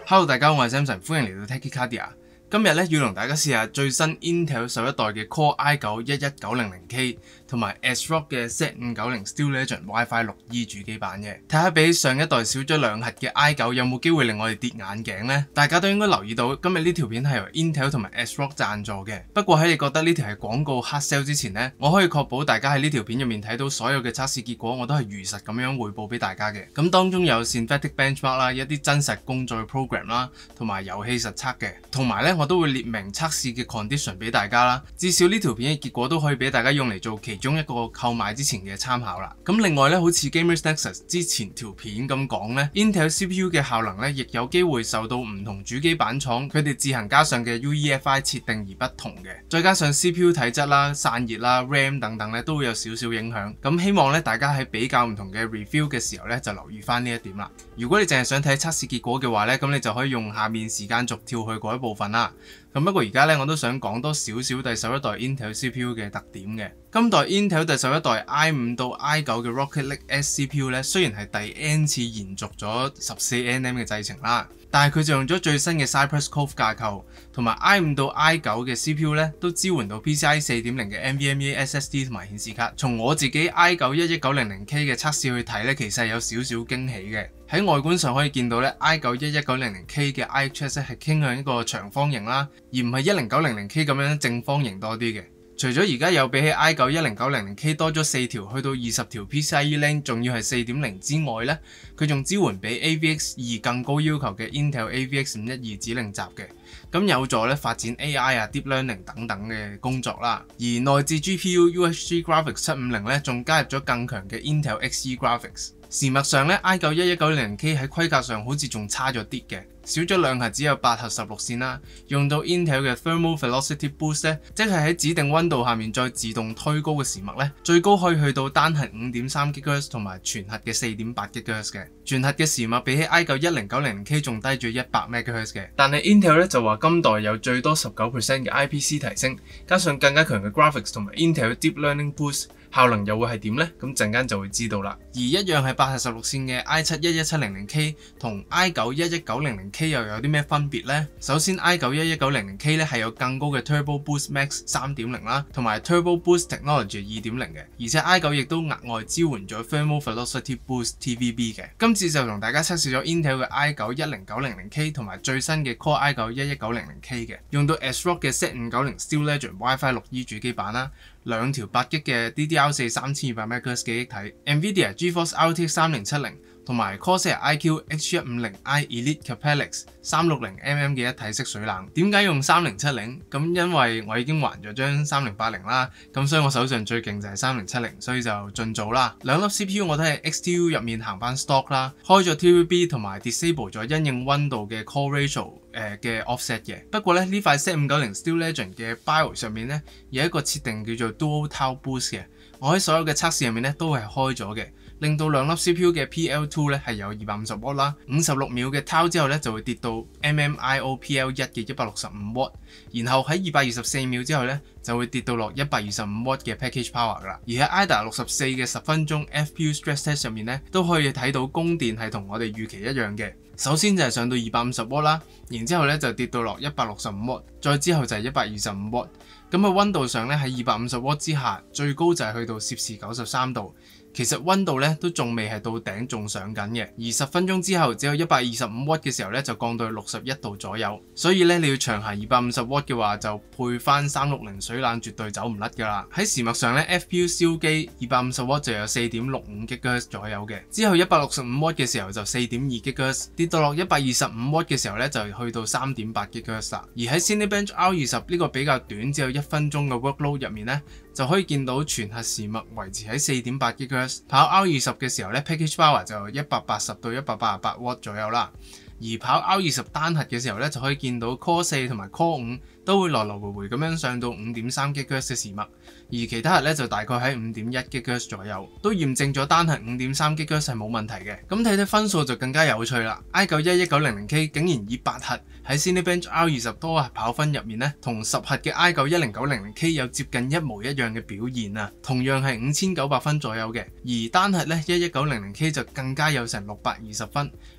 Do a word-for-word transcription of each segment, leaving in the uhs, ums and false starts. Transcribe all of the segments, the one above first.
Hello， 大家好，我係 Samson， 歡迎嚟到 Techiecardia。今日咧要同大家試下最新 Intel 十一代嘅 Core i 九一一九零零 K 同埋 ASRock 嘅 Z 五九零 Steel Legend WiFi 六 E 主機版嘅，睇下比上一代少咗兩核嘅 i 九有冇機會令我哋跌眼鏡呢？大家都應該留意到，今日呢條片係由 Intel 同埋 ASRock 贊助嘅。不過喺你覺得呢條係廣告 hard sell 之前呢，我可以確保大家喺呢條片入面睇到所有嘅測試結果，我都係如實咁樣匯報俾大家嘅。咁當中有 synthetic benchmark 啦，一啲真實工作嘅 program 啦，同埋遊戲實測嘅，同埋咧我都會列明測試嘅 condition 俾大家啦。至少呢條片嘅結果都可以俾大家用嚟做其中一個購買之前嘅參考啦。咁另外咧，好似 Gamers Nexus 之前條片咁講咧 ，Intel C P U 嘅效能咧亦有機會受到唔同主機板廠佢哋自行加上嘅 U E F I 設定而不同嘅，再加上 C P U 體質啦、散熱啦、RAM 等等咧都會有少少影響。咁希望咧大家喺比較唔同嘅 review 嘅時候咧就留意翻呢一點啦。如果你淨係想睇測試結果嘅話咧，咁你就可以用下面時間軸跳去嗰一部分啦。咁不過而家咧我都想講多少少第十一代 Intel C P U 嘅特點嘅。今代 Intel 第十一代 i 五到 i 九嘅 Rocket Lake S C P U 咧，雖然係第 N 次延續咗十四 nm 嘅製程啦，但係佢就用咗最新嘅 Cypress Cove 架構，同埋 i 五到 i 九嘅 C P U 咧都支援到 P C I 四點零嘅 NVMe S S D 同埋顯示卡。從我自己 i 九一一九零零 K 嘅測試去睇咧，其實係有少少驚喜嘅。喺外觀上可以見到咧 i 九一一九零零 K 嘅 I H S 係傾向一個長方形啦，而唔係一零九零零 K 咁樣正方形多啲嘅。除咗而家有比起 i 九一零九零零 K 多咗四條去到二十條 P C I E lane， 仲要係 四點零 之外咧，佢仲支援比 A V X 二更高要求嘅 Intel A V X 五一二指令集嘅，咁有助咧發展 A I 啊、Deep Learning 等等嘅工作啦。而內置 G P U U H G Graphics 七五零咧，仲加入咗更強嘅 Intel X E Graphics。時脈上咧 i 九一一九零零 K 喺規格上好似仲差咗啲嘅，少咗兩核，只有八核十六線啦。用到 Intel 嘅 Thermal Velocity Boost 咧，即係喺指定溫度下面再自動推高嘅時脈咧，最高可以去到單核 五點三 GHz 同埋全核嘅 四點八 GHz 嘅。全核嘅時脈比起 i 九一零九零零 K 仲低咗一百 MHz 嘅。但係 Intel 咧就話今代有最多十九 percent 嘅 I P C 提升，加上更加強嘅 Graphics 同埋 Intel Deep Learning Boost。效能又會係點呢？咁陣間就會知道啦。而一樣係八核十六線嘅 i 七一一七零零 K 同 i 九一一九零零 K 又有啲咩分別呢？首先 i 九一一九零零 K 咧係有更高嘅 Turbo Boost Max 三點零 啦，同埋 Turbo Boost Technology 二點零嘅，而且 i 九亦都額外支援咗 Thermal Velocity Boost T V B 嘅。今次就同大家測試咗 Intel 嘅 i 九一零九零零 K 同埋最新嘅 Core i 九一一九零零 K 嘅，用到 ASRock 嘅 Z 五九零 Steel Legend WiFi 六 E 主機版啦。兩條八 G 嘅 D D R 四三千二百 MHz 記憶體 ，NVIDIA GeForce R T X 三零七零 同埋 Corsair I Q H 一五零 i Elite Capellix 三六零 mm 嘅一體式水冷。點解用三零七零？咁因為我已經還咗張三零八零啦，咁所以我手上最勁就係三零七零，所以就盡早啦。兩粒 C P U 我都係 X T U 入面行翻 stock 啦，開咗 T V B 同埋 disable 咗因應溫度嘅 core ratio 誒嘅 offset 嘅。不過咧呢塊 Z 五九零 Steel Legend 嘅 BIOS 上面咧有一個設定叫做 Dual Tau Boost 嘅，我喺所有嘅測試入面咧都係開咗嘅，令到兩粒 C P U 嘅 P L 二 咧係有二百五十瓦啦，五十六秒嘅 Tau 之後咧就會跌到 M M I O P L 一 嘅一百六十五瓦，然後喺二百二十四秒之後咧就會跌到落一百二十五瓦嘅 package power 噶啦。而喺 I D A 六十四嘅十分鐘 F P U stress test 入面咧都可以睇到供電係同我哋預期一樣嘅。首先就係上到二百五十瓦啦，然之後咧就跌到落一百六十五瓦，再之後就係一百二十五瓦。咁喺溫度上咧喺二百五十瓦之下，最高就係去到攝氏九十三度。其實溫度咧都仲未係到頂，仲上緊嘅。而十分鐘之後，只有一百二十五瓦嘅時候咧，就降到去六十一度左右。所以咧，你要長行二百五十瓦嘅話，就配翻三六零水冷，絕對走唔甩噶啦。喺時脈上咧 ，F P U 燒機二百五十瓦就有四點六五 GHz 左右嘅。之後一百六十五瓦嘅時候就四點二 GHz， 跌到落一百二十五瓦嘅時候咧就去到三點八 GHz 啦。而喺 Cinebench R 二十呢個比較短，只有一分鐘嘅 workload 入面咧，就可以見到全核時脈維持喺 四點八 GHz， 跑 R 二十嘅時候咧 ，package power 就一百八十到一百八十八瓦左右啦。而跑 R 二十單核嘅時候咧，就可以見到 Core 四同埋 Core 五都會來來回回咁樣上到 五點三 GHz 嘅時脈，而其他核咧就大概喺 五點一 GHz 左右，都驗證咗單核 五點三 GHz 係冇問題嘅。咁睇睇分數就更加有趣啦 ！i 九一一九零零 K 竟然以八核喺 Cinebench R 二十多核跑分入面咧，同十核嘅 i 九一零九零零 K 有接近一模一樣嘅表現啊！同樣係五千九百分左右嘅，而單核咧一一九零零 K 就更加有成六百二十分，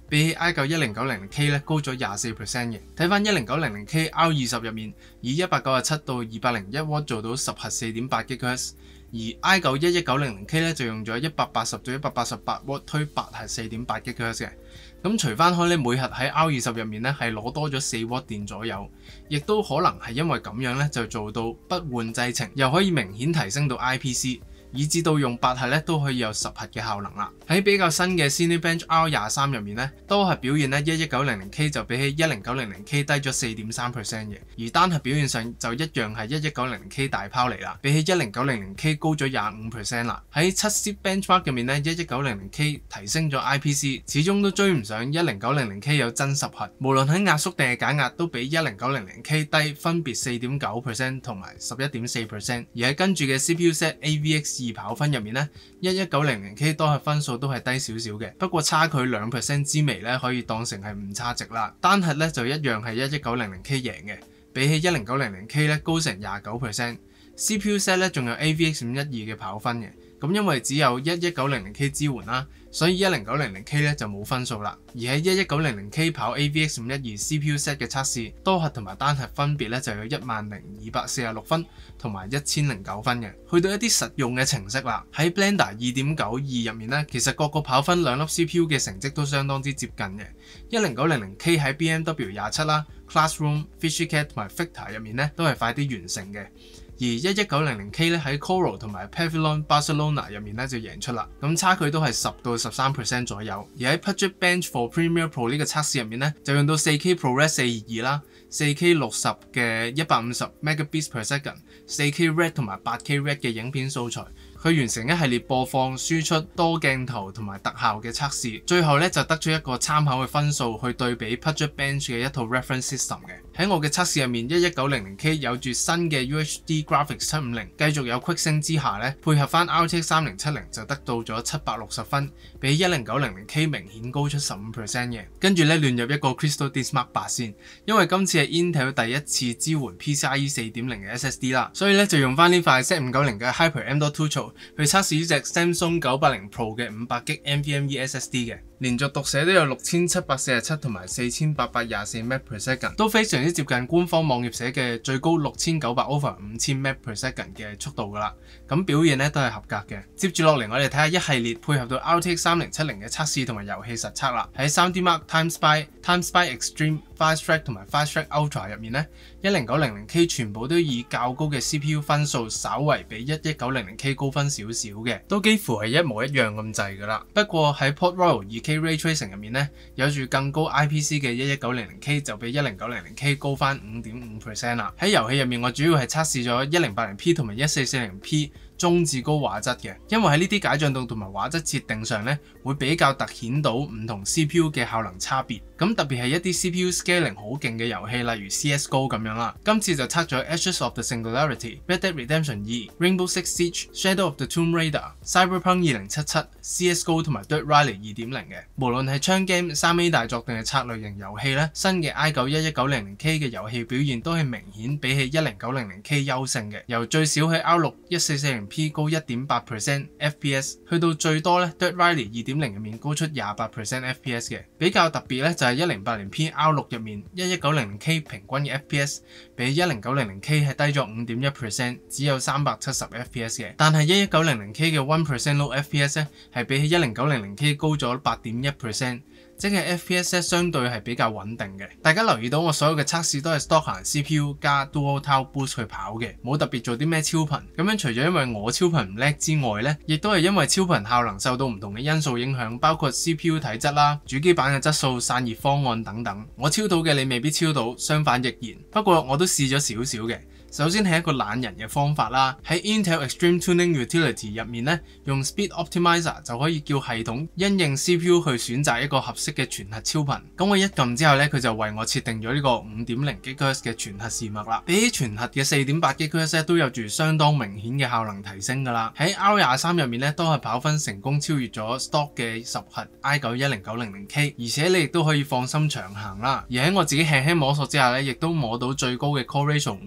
比起 i 九一零九零零 K 咧高咗廿四 percent 嘅。睇翻一零九零零 K R 二十入面，以一百九十七到二百零一 W 做到十核四點八 GHz， 而 i 九一一九零零 K 咧就用咗一百八十到一百八十八 W 推八核四點八 GHz 嘅。咁除翻開咧，每核喺 R 二十入面咧係攞多咗四 W 電左右，亦都可能係因為咁樣咧就做到不換製程，又可以明顯提升到 I P C。以至到用八核咧都可以有十核嘅效能啦。喺比較新嘅 Cinebench R 廿三入面咧，多核表現咧一一九零零 K 就比起一零九零零 K 低咗四點三 percent 嘅，而單核表現上就一樣係一一九零零 K 大拋嚟啦，比起一零九零零 K 高咗廿五 percent 啦。喺七 zip benchmark 入面咧，一一九零零 K 提升咗 I P C， 始終都追唔上一零九零零 K 有真十核，無論喺壓縮定係解壓都比一零九零零 K 低，分別四點九 percent 同埋十一點四 percent。而喺跟住嘅 C P U set A V X 二跑分入面咧，一一九零零 K 多核分數都係低少少嘅，不過差距兩 percent 之微咧，可以當成係誤差值啦。單核咧就一樣係一一九零零 K 贏嘅，比起一零九零零 K 咧高成廿九 percent。C P U set 咧仲有 A V X 五一二嘅跑分嘅，咁因為只有一一九零零 K 支援啦，所以一零九零零 K 咧就冇分數啦。而喺一一九零零 K 跑 A V X 五一二 C P U set 嘅測試，多核同埋單核分別咧就有一萬零二百四十六分同埋一千零九分嘅。去到一啲實用嘅程式啦，喺 Blender 二點九二入面咧，其實各個跑分兩粒 C P U 嘅成績都相當之接近嘅。一零九零零 K 喺 B M W 廿七啦、Classroom、Fishicat 同埋 Victor 入面咧都係快啲完成嘅。而一一九零零 K 咧喺 Coral 同埋 Pavilion Barcelona 入面咧就贏出啦，咁差距都係十到十三 percent 左右。而喺 Puget Bench for Premiere Pro 呢個測試入面咧，就用到 四 K ProRes 四二二啦、四 K 六十嘅一百五十 megabits per second、四 K Red 同埋八 K Red 嘅影片素材。佢完成一系列播放、輸出、多鏡頭同埋特效嘅測試，最後咧就得出一個參考嘅分數去對比 Puget Bench 嘅一套 reference system 嘅。喺我嘅測試入面，一一九零零 K 有住新嘅 U H D Graphics 七五零，繼續有 Quick Sync 之下咧，配合翻 R T X 三零七零就得到咗七百六十分，比一零九零零 K 明顯高出十五 percent 嘅。跟住咧亂入一個 Crystal Disk Mark 八先，因為今次係 Intel 第一次支援 P C I E 四點零嘅 S S D 啦，所以咧就用翻呢塊 Z 五九零嘅 Hyper M dot two 槽去測試呢隻 Samsung 九八零 Pro 嘅五百 G NVMe S S D 嘅。連續讀寫都有六千七百四十七同埋四千八百廿四 meg per second， 都非常之接近官方網頁寫嘅最高六千九百 over 五千 meg per second 嘅速度噶啦。咁表現咧都係合格嘅。接住落嚟我哋睇下一系列配合到 R T X 三零七零嘅測試同埋遊戲實測啦。喺 三 D Mark Time Spy、Time Spy Extreme、Fast Track 同埋 Fast Track Ultra 入面咧，一零九零零 K 全部都以較高嘅 C P U 分數，稍為比一一九零零 K 高分少少嘅，都幾乎係一模一樣咁滯噶啦。不過喺 Port Royal 二 K Ray Tracing 入面咧，有住更高 I P C 嘅一一九零零 K 就比一零九零零 K 高翻五點五 percent 啦。喺遊戲入面，我主要係測試咗一零八零 P 同埋一四四零 P 中至高畫質嘅，因為喺呢啲解像度同埋畫質設定上咧，會比較突顯到唔同 C P U 嘅效能差別。咁特別係一啲 C P U scaling 好勁嘅遊戲，例如 C S G O 咁樣啦。今次就測咗 Ashes of the Singularity、Red Dead Redemption 二、Rainbow Six Siege、Shadow of the Tomb Raider、Cyberpunk 二零七七、C S G O 同埋 Dirt Rally 二點零嘅。無論係槍 game、三 A 大作定係策略型遊戲咧，新嘅 i 九一一九零零 K 嘅遊戲表現都係明顯比起一零九零零 K 優勝嘅。由最少喺 R 六一四四零 P 高 一點八 percent F P S， 去到最多咧 Dirt Rally 二點零入面高出廿八 percent F P S 嘅。比較特別咧就係一零八零 P R 六入面一一九零零 K 平均嘅 F P S 比一零九零零 K 係低咗 五點一 percent， 只有三百七十 F P S 嘅。但係一一九零零 K 嘅 one percent low F P S 咧係比起一零九零零 K 高咗八點一 percent。即係 F P S 相對係比較穩定嘅。大家留意到我所有嘅測試都係 stock 行 C P U 加 Dual Tile Boost 去跑嘅，冇特別做啲咩超頻。咁樣除咗因為我超頻唔叻之外呢，亦都係因為超頻效能受到唔同嘅因素影響，包括 C P U 體質啦、主機板嘅質素、散熱方案等等。我超到嘅你未必超到，相反亦然。不過我都試咗少少嘅。首先係一個懶人嘅方法啦，喺 Intel Extreme Tuning Utility 入面咧，用 Speed Optimizer 就可以叫系統因應 C P U 去選擇一個合適嘅全核超頻。咁我一撳之後咧，佢就為我設定咗呢個五點零 GHz 嘅全核視脈啦。比起全核嘅四點八 GHz 都有住相當明顯嘅效能提升㗎啦。喺 R 廿三入面咧，都係跑分成功超越咗 Stock 嘅十核 i 九一零九零零 K， 而且你亦都可以放心長行啦。而喺我自己輕輕摸索之下咧，亦都摸到最高嘅 Core Ratio 五十二。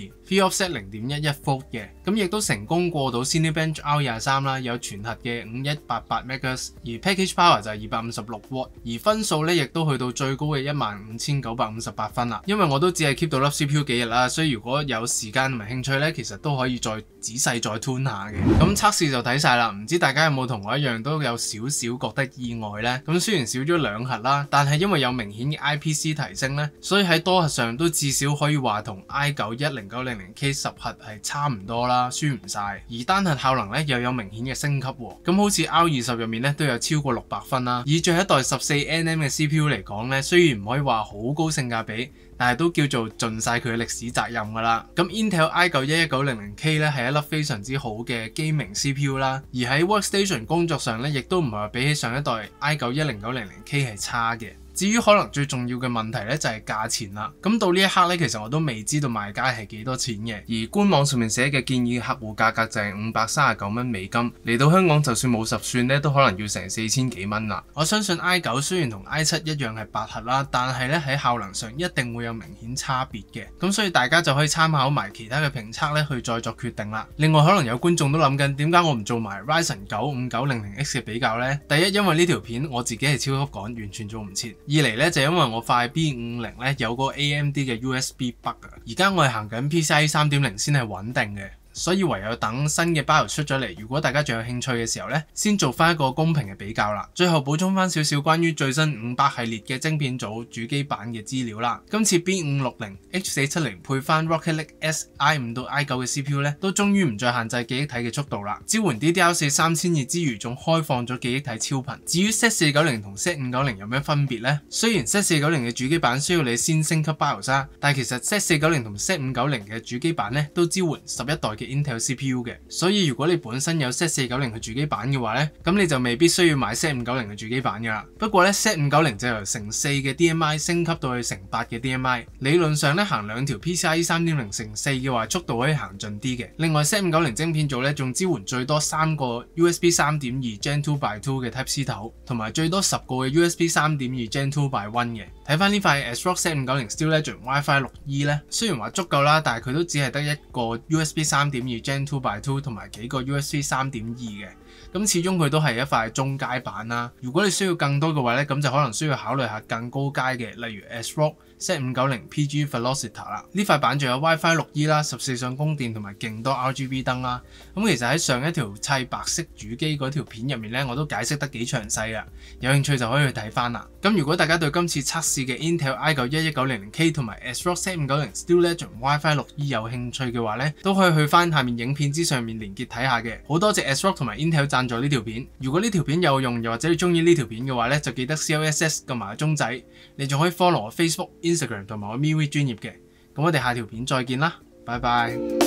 ，three offset 零點一一 volt 嘅，咁亦都成功過到 Cinebench R 廿三啦，有全核嘅五一八八 megahertz， 而 package power 就係二百五十六瓦，而分數咧亦都去到最高嘅一萬五千九百五十八分啦。因為我都只係 keep 到粒 C P U 幾日啦，所以如果有時間同埋興趣咧，其實都可以再仔細再 tune 下嘅。咁測試就睇晒啦，唔知大家有冇同我一樣都有少少覺得意外呢？咁雖然少咗兩核啦，但係因為有明顯嘅 I P C 提升呢，所以喺多核上都至少可以話同 i 九一零九零零 K 十核係差唔多啦，輸唔晒。而單核效能咧又有明顯嘅升級喎，咁好似 R 二十入面咧都有超過六百分啦。以最後一代十四 nm 嘅 C P U 嚟講咧，雖然唔可以話好高性價比，但係都叫做盡晒佢嘅歷史責任㗎啦。咁 Intel i 九一一九零零 K 咧係一粒非常之好嘅 gaming C P U 啦，而喺 workstation 工作上咧，亦都唔係話比起上一代 i 九一零九零零 K 係差嘅。至於可能最重要嘅問題咧就係價錢啦，咁到呢一刻咧其實我都未知道賣家係幾多錢嘅，而官網上面寫嘅建議客戶價格就係五百三十九蚊美金，嚟到香港就算冇十算咧都可能要成四千幾蚊啦。我相信 i 九雖然同 i 七一樣係八核啦，但係咧喺效能上一定會有明顯差別嘅，咁所以大家就可以參考埋其他嘅評測咧去再作決定啦。另外可能有觀眾都諗緊點解我唔做埋 Ryzen 九五九零零 X 嘅比較呢？第一，因為呢條片我自己係超級趕，完全做唔切。二嚟咧就因為我塊 B 五五零咧有個 A M D 嘅 U S B bug 啊，而家我係行緊 P C I E 三點零先係穩定嘅。所以唯有等新嘅 BIOS 出咗嚟，如果大家仲有興趣嘅時候呢，先做翻一個公平嘅比較啦。最後補充翻少少關於最新五百系列嘅晶片組主機版嘅資料啦。今次 B 五六零 H 四七零配翻 Rocket Lake S I 五到 I 九嘅 C P U 呢，都終於唔再限制記憶體嘅速度啦。支援 D D R 四三千二之餘，仲開放咗記憶體超頻。至於 Z 四九零同 Z 五九零有咩分別呢？雖然 Z 四九零嘅主機版需要你先升級 BIOS 啦，但係其實 Z 四九零同 Z 五九零嘅主機版呢，都支援十一代嘅Intel C P U 嘅，所以如果你本身有 Z 四九零嘅主機版嘅話呢，咁你就未必需要買 Z 五九零嘅主機版噶啦。不過呢 Z 五九零就由乘四嘅 D M I 升級到去乘八嘅 D M I， 理論上呢，行兩條 P C I E 三點零乘四嘅話，速度可以行盡啲嘅。另外 Z 五九零晶片組呢，仲支援最多三個 U S B 三點二 Gen two by two 嘅 Type C 頭，同埋最多十個嘅 U S B 三點二 Gen two by one 嘅。睇翻呢塊 ASRock Z 五九零 Steel Legend WiFi 六 E 呢，雖然話足夠啦，但係佢都只係得一個 U S B 三點二 Gen two by two 同埋幾個 U S B 三點二嘅，咁始終佢都係一塊中階版啦。如果你需要更多嘅話呢，咁就可能需要考慮下更高階嘅，例如 ASRock Z 五九零 P G Velocita 啦。呢塊板仲有 WiFi 六 E 啦，十四相供電同埋勁多 R G B 燈啦。咁其實喺上一條砌白色主機嗰條片入面呢，我都解釋得幾詳細噶，有興趣就可以去睇翻啦。咁如果大家對今次測試嘅 Intel i 九一一九零零 K 同埋 ASRock Z 五九零 Steel Legend WiFi 六 E 有興趣嘅話呢，都可以去翻下面影片之上面連結睇下嘅。好多謝 ASRock 同埋 Intel 贊助呢條片。如果呢條片有用，又或者你中意呢條片嘅話呢，就記得 C L S S 撳埋個鐘仔。你仲可以 follow 我 Facebook、Instagram 同埋我 MeWe 專頁嘅。咁我哋下條片再見啦，拜拜。